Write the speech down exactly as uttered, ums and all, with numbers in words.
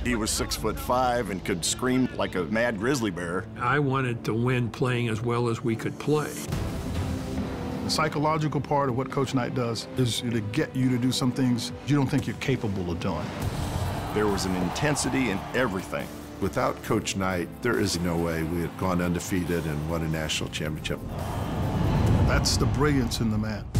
He was six foot five and could scream like a mad grizzly bear. I wanted to win playing as well as we could play. The psychological part of what Coach Knight does is to get you to do some things you don't think you're capable of doing. There was an intensity in everything. Without Coach Knight, there is no way we had gone undefeated and won a national championship. That's the brilliance in the man.